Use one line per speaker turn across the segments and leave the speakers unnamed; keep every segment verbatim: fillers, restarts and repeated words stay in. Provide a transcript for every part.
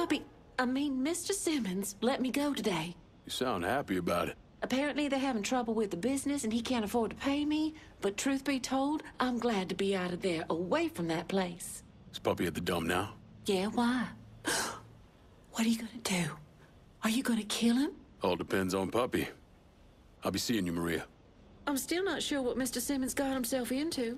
Puppy, I mean, Mister Simmons let me go today.
You sound happy about it.
Apparently they're having trouble with the business and he can't afford to pay me, but truth be told, I'm glad to be out of there, away from that place.
Is Puppy at the dump now?
Yeah, why? What are you gonna do? Are you gonna kill him?
All depends on Puppy. I'll be seeing you, Maria.
I'm still not sure what Mister Simmons got himself into.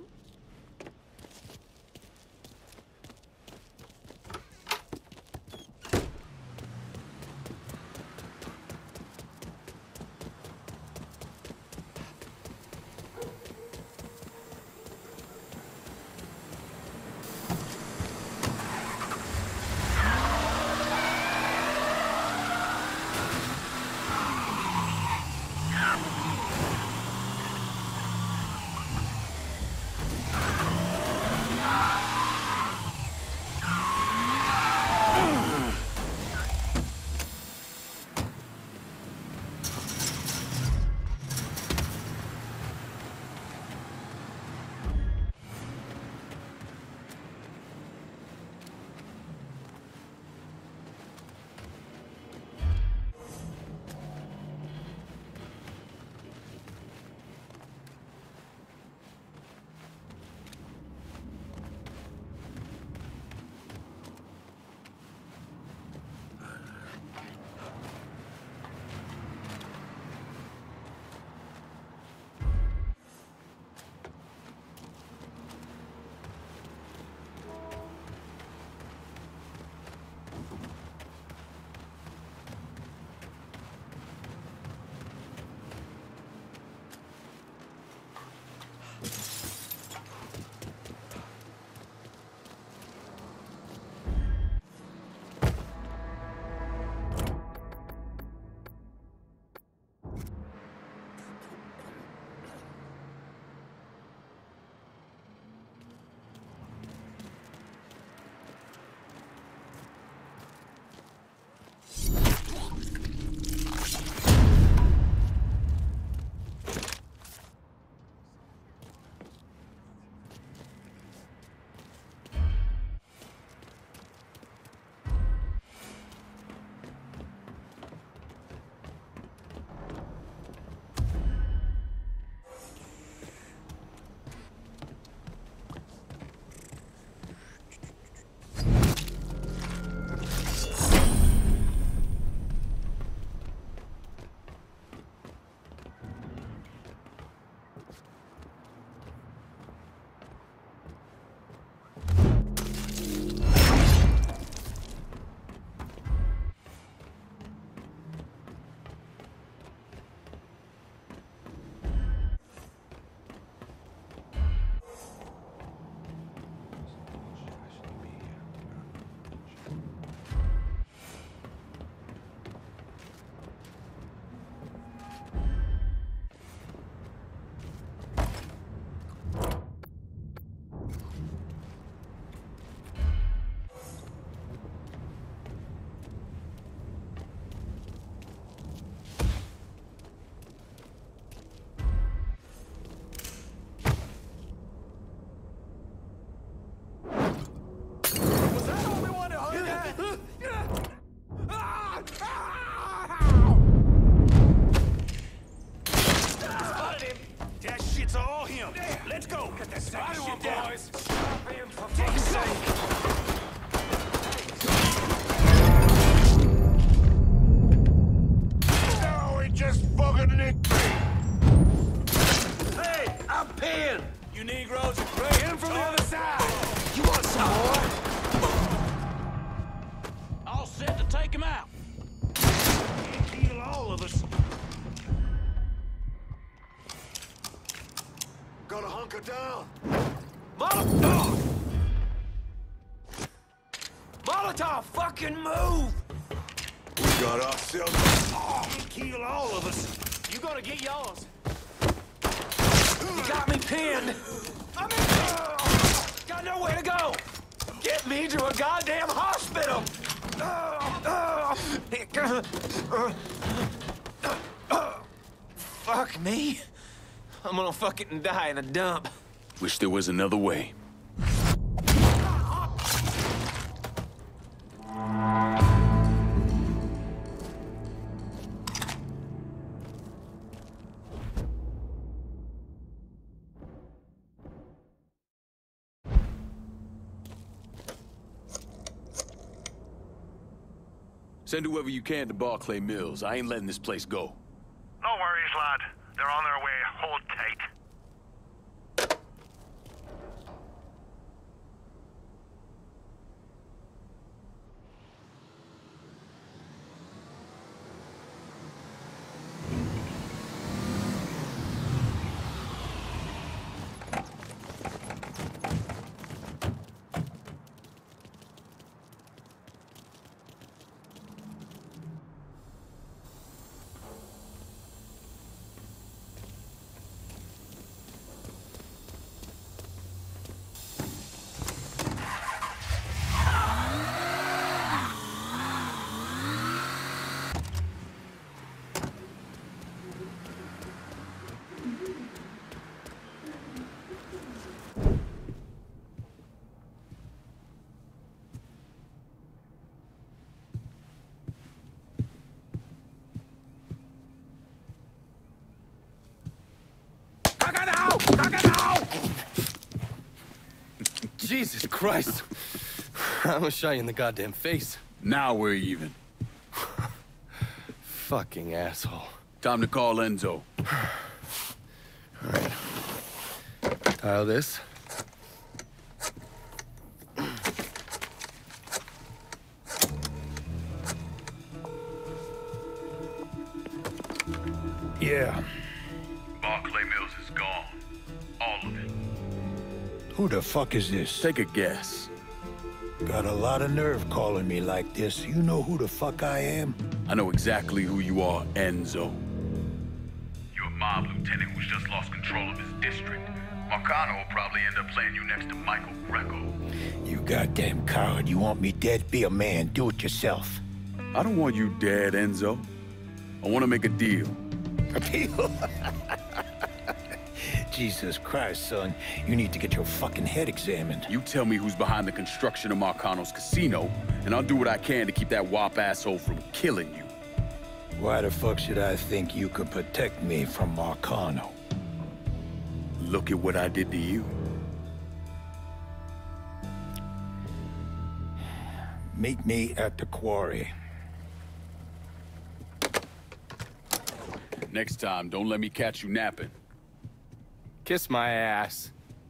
Molotov, fucking move!
We got ourselves.
Oh, kill all of us. You gotta get yours. You got me pinned. I'm in. Uh, got nowhere to go. Get me to a goddamn hospital. Uh, uh, uh, fuck me. I'm gonna fucking die in a dump.
Wish there was another way. Send whoever you can to Barclay Mills. I ain't letting this place go.
No worries, lad. They're on their way. Hold tight.
Jesus Christ. I almost shot you in the goddamn face.
Now we're even.
Fucking asshole.
Time to call Enzo.
All right. Dial this.
Yeah.
Barclay Mills is gone. All of it.
Who the fuck is this?
Take a guess.
Got a lot of nerve calling me like this. You know who the fuck I am?
I know exactly who you are, Enzo.
You're a mob lieutenant who's just lost control of his district. Marcano will probably end up playing you next to Michael Greco.
You goddamn coward. You want me dead? Be a man. Do it yourself.
I don't want you dead, Enzo. I want to make a deal.
A deal? Jesus Christ, son. You need to get your fucking head examined.
You tell me who's behind the construction of Marcano's casino, and I'll do what I can to keep that wop asshole from killing you.
Why the fuck should I think you could protect me from Marcano?
Look at what I did to you.
Meet me at the quarry.
Next time, don't let me catch you napping.
Kiss my ass.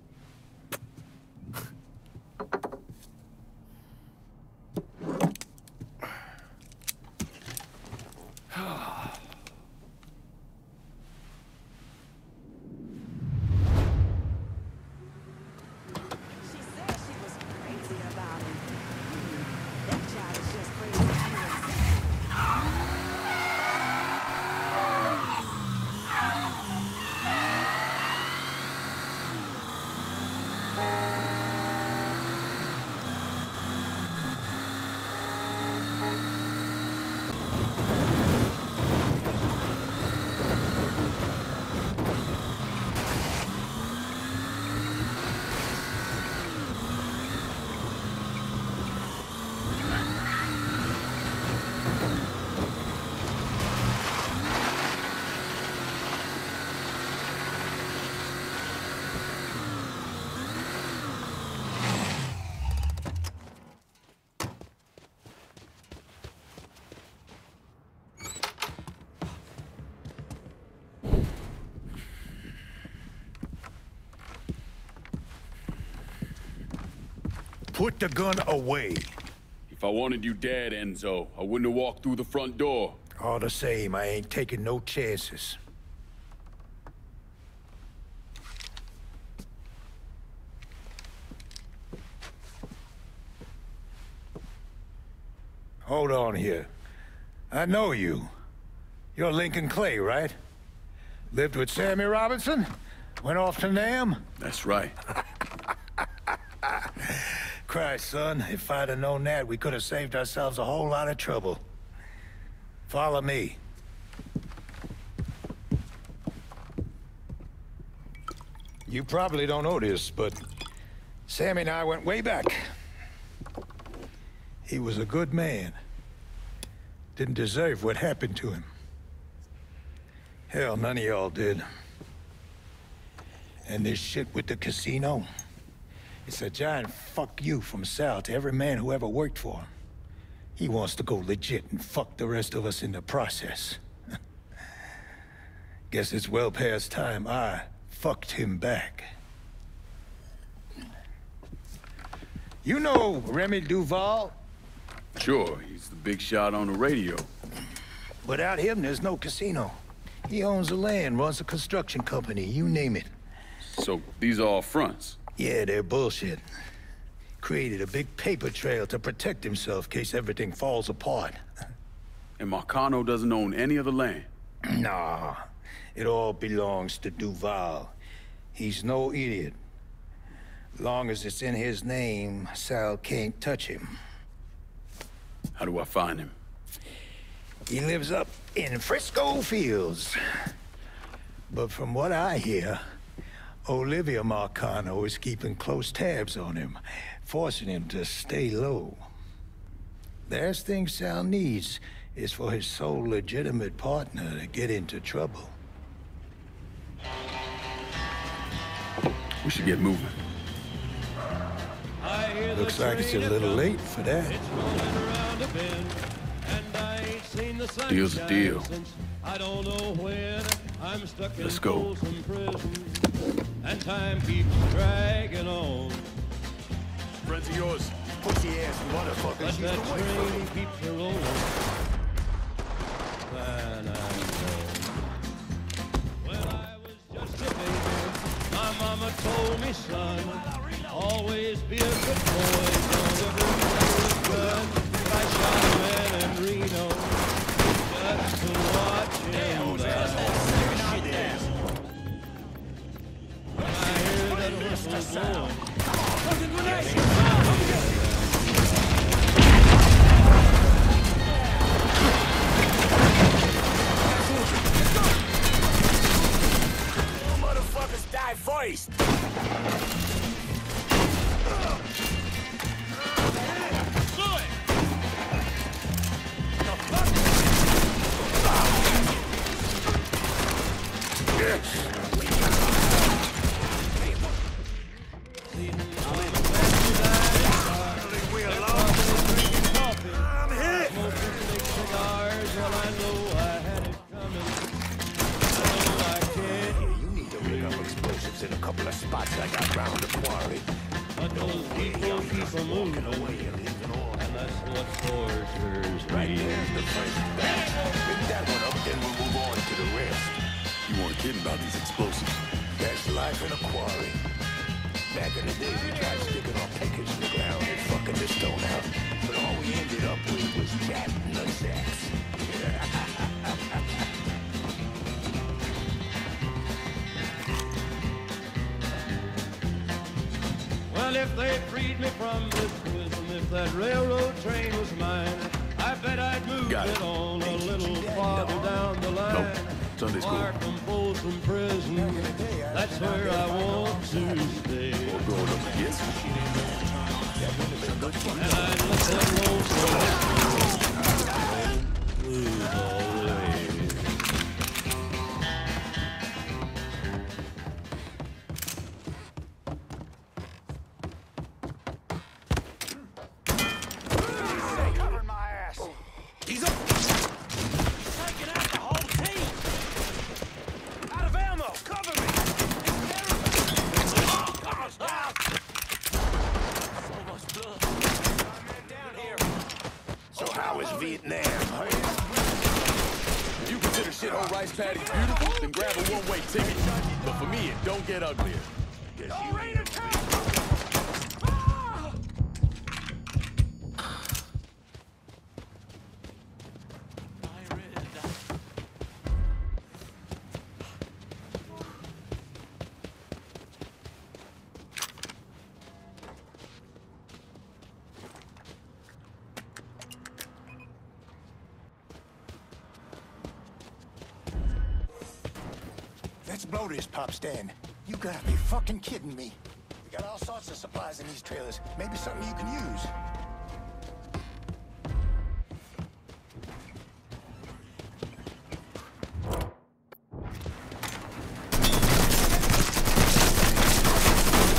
Put the gun away.
If I wanted you dead, Enzo, I wouldn't have walked through the front door.
All the same, I ain't taking no chances. Hold on here. I know you. You're Lincoln Clay, right? Lived with Sammy Robinson? Went off to Nam?
That's right.
Christ, son, if I'd have known that, we could have saved ourselves a whole lot of trouble. Follow me. You probably don't know this, but Sammy and I went way back. He was a good man. Didn't deserve what happened to him. Hell, none of y'all did. And this shit with the casino, it's a giant fuck you from Sal to every man who ever worked for him. He wants to go legit and fuck the rest of us in the process. Guess it's well past time I fucked him back. You know Remy Duval?
Sure, he's the big shot on the radio.
Without him, there's no casino. He owns the land, runs a construction company, you name it.
So, these are all fronts?
Yeah, they're bullshit. Created a big paper trail to protect himself in case everything falls apart.
And Marcano doesn't own any of the land?
Nah, it all belongs to Duval. He's no idiot. Long as it's in his name, Sal can't touch him.
How do I find him?
He lives up in Frisco Fields. But from what I hear, Olivia Marcano is keeping close tabs on him, forcing him to stay low. The last thing Sal needs is for his sole legitimate partner to get into trouble.
We should get moving.
Looks like it's a little late for that.
Deal's a deal.
I don't know when I'm stuck in
Let's go.
And time keeps dragging on.
Friends of yours.
Pussy ass motherfucker,
But
she's
that
the wife
train
of
keeps a rolling. When I'm gone. When I was just a baby, my mama told me, son, always be a good boy. Don't ever use a gun. I shot a man in Reno just to watch him die. When I hear that whistle blowing,
Motherfuckers die first!
You weren't kidding about these explosives.
That's life in a quarry. Back in the day, we tried sticking our pickets in the ground and fucking the stone out. But all we ended up with was cat nutsacks.
well, if they freed me from this prison, if that railroad train was mine, I bet I'd move
Got
it
it.
on a little farther down the line.
Nope. Sunday school.
Far from Folsom Prison, that's where I want to stay.
Or growing up, yes.
And I'd let that lonesome blues all away.
Covering my ass. He's up. Taking out the whole team. Out of ammo. Cover me. Oh, God, stop. So much blood. Man down here.
So how is Vietnam, huh?
If you consider shithole rice paddies beautiful, then grab a one-way ticket. But for me, it don't get uglier.
Don't rain it down.
Let's blow this pop stand. You gotta be fucking kidding me. We got all sorts of supplies in these trailers. Maybe something you can use.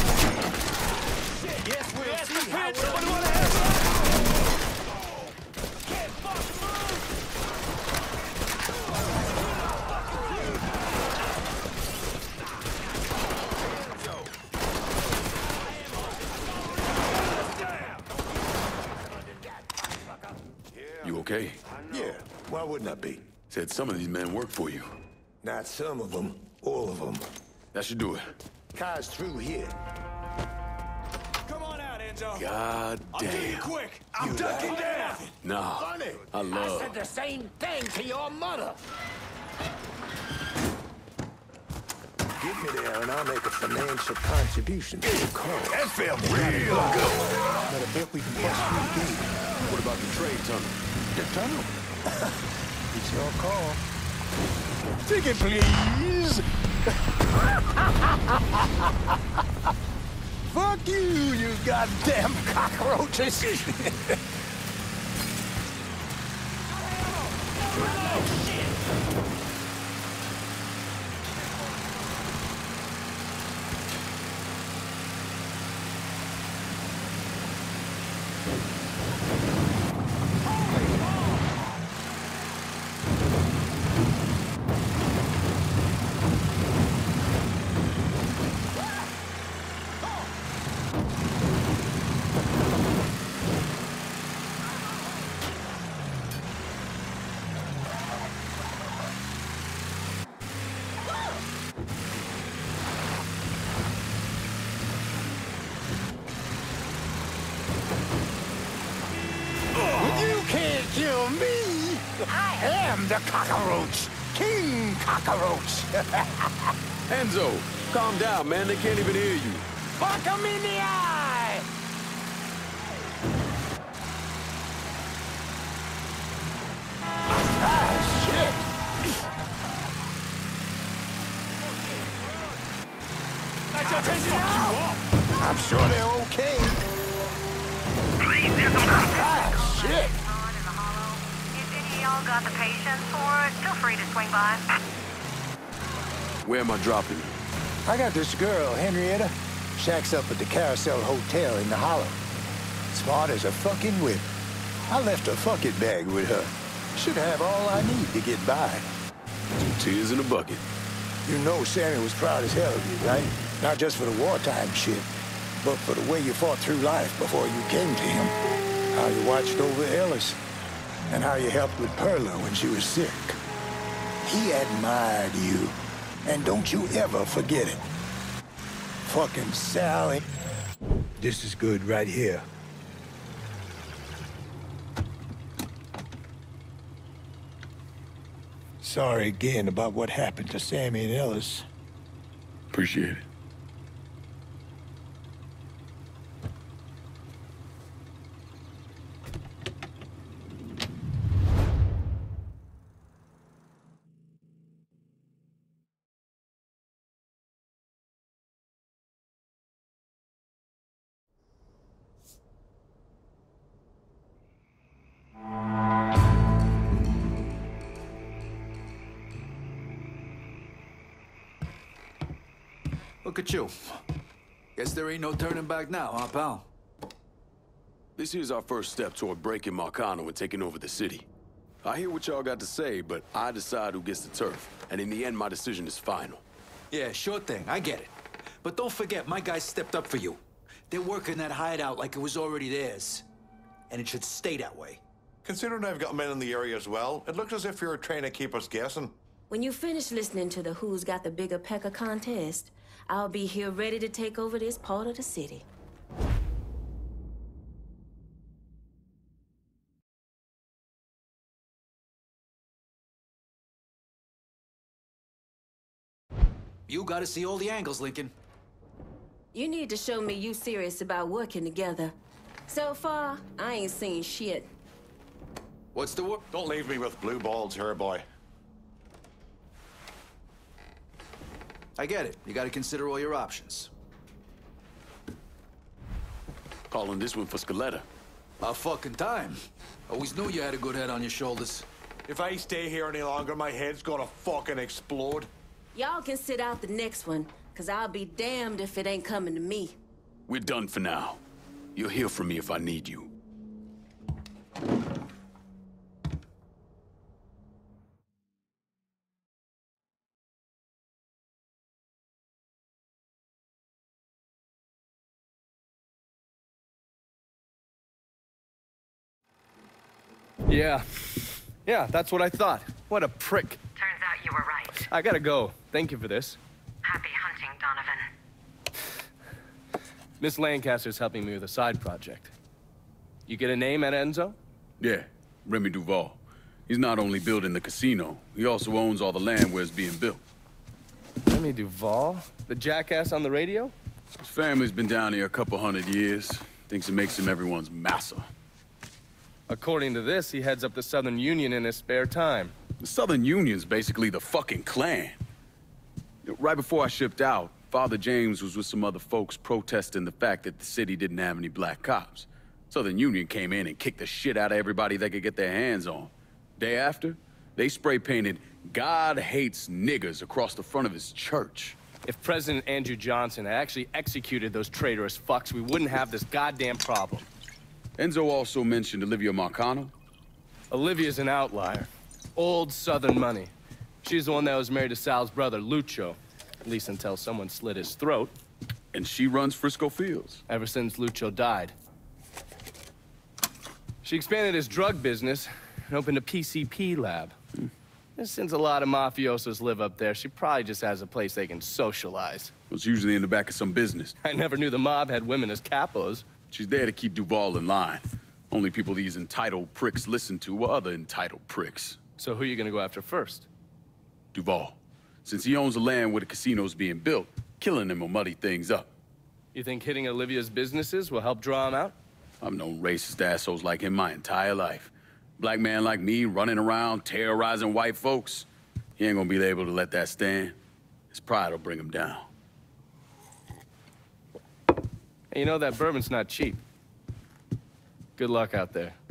Yes, we'll see how well.
okay?
Yeah, why wouldn't I be?
Said some of these men work for you.
Not some of them, all of them.
That should do it.
Kai's through here.
Come on out, Enzo.
God
I'll do you
damn.
quick. I'm ducking down.
Nah,
Funny.
I love...
said the same thing to your mother. Get me there and I'll make a financial contribution to the cause.
That felt real good.
But I bet we can bust through the gate.
What about the trade tunnel?
The tunnel? It's your call. Ticket, please. Fuck you, you goddamn cockroaches. You can't kill me! I am the cockroach! King Cockroach!
Enzo, calm down, man. They can't even hear you.
Fuck him in the eye! Ah, shit!
That's your attention now.
I'm sure they're okay. Ah, shit!
If any of y'all got the patience for it, feel free to swing by.
Where am I dropping you?
I got this girl, Henrietta. Shacks up at the Carousel Hotel in the Hollow. Smart as a fucking whip. I left a fuck it bag with her. Should have all I need to get by.
Two tears in a bucket.
You know Sammy was proud as hell of you, right? Not just for the wartime shit, but for the way you fought through life before you came to him. How you watched over Ellis, and how you helped with Perla when she was sick. He admired you, and don't you ever forget it. Fucking Sally. This is good right here. Sorry again about what happened to Sammy and Ellis.
Appreciate it.
Look at you. Guess there ain't no turning back now, huh, pal?
This here's our first step toward breaking Marcano and taking over the city. I hear what y'all got to say, but I decide who gets the turf. And in the end, my decision is final.
Yeah, sure thing. I get it. But don't forget, my guys stepped up for you. They're working that hideout like it was already theirs. And it should stay that way.
Considering I've got men in the area as well, it looks as if you're trying to keep us guessing.
When you finish listening to the Who's Got the Bigger Pecker contest, I'll be here ready to take over this part of the city.
You gotta see all the angles, Lincoln.
You need to show me you serious about working together. So far, I ain't seen shit.
What's the word?
Don't leave me with blue balls here, boy.
I get it. You gotta consider all your options.
Calling this one for Scaletta.
About fucking time. Always knew you had a good head on your shoulders.
If I stay here any longer, my head's gonna fucking explode.
Y'all can sit out the next one, cause I'll be damned if it ain't coming to me.
We're done for now. You'll hear from me if I need you.
Yeah. Yeah, that's what I thought. What a prick.
Turns out you were right.
I gotta go. Thank you for this.
Happy hunting, Donovan.
Miss Lancaster's helping me with a side project. You get a name at Enzo?
Yeah, Remy Duval. He's not only building the casino, he also owns all the land where it's being built.
Remy Duval? The jackass on the radio?
His family's been down here a couple hundred years. Thinks it makes him everyone's massa.
According to this, he heads up the Southern Union in his spare time.
The Southern Union's basically the fucking Klan. You know, right before I shipped out, Father James was with some other folks protesting the fact that the city didn't have any black cops. Southern Union came in and kicked the shit out of everybody they could get their hands on. Day after, they spray painted "God hates niggers" across the front of his church.
If President Andrew Johnson had actually executed those traitorous fucks, we wouldn't have this goddamn problem.
Enzo also mentioned Olivia Marcano.
Olivia's an outlier. Old Southern money. She's the one that was married to Sal's brother, Lucho. At least until someone slit his throat.
And she runs Frisco Fields.
Ever since Lucho died. She expanded his drug business and opened a P C P lab. Hmm. And since a lot of mafiosos live up there, she probably just has a place they can socialize.
Well, it's usually in the back of some business.
I never knew the mob had women as capos.
She's there to keep Duval in line. Only people these entitled pricks listen to are other entitled pricks.
So who are you gonna go after first?
Duval. Since he owns the land where the casino's being built, killing him will muddy things up.
You think hitting Olivia's businesses will help draw him out?
I've known racist assholes like him my entire life. Black man like me running around terrorizing white folks. He ain't gonna be able to let that stand. His pride will bring him down.
Hey, you know that bourbon's not cheap. Good luck out there.